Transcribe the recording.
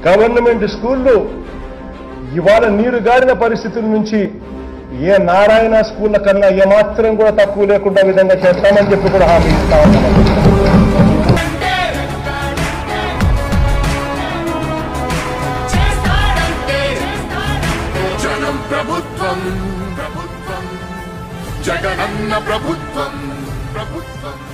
Government స్కూళ్ళు ఇవాళ నీరు గారిన పరిస్థితుల నుంచి ఏ నారాయణ స్కూళ్ళ కన్నా ఏమాత్రం కూడా తక్కువ లేకుండా విధంగా చేస్తామని చెప్పి కూడా హామీ ఇస్తా ఉన్నాం. ప్రభుత్వం ప్రభుత్వం జగనన్న ప్రభుత్వం ప్రభుత్వం